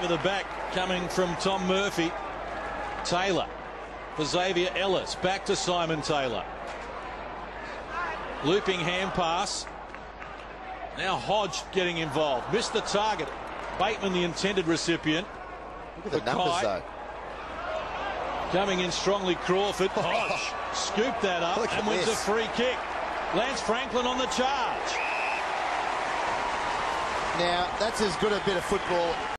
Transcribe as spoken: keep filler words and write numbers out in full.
over the back coming from Tom Murphy. Taylor for Xavier Ellis. Back to Simon Taylor. Looping hand pass. Now Hodge getting involved. Missed the target. Bateman the intended recipient. Look at the numbers though. Coming in strongly, Crawford. Hodge scooped that up and wins a free kick. Lance Franklin on the charge. Now, that's as good a bit of football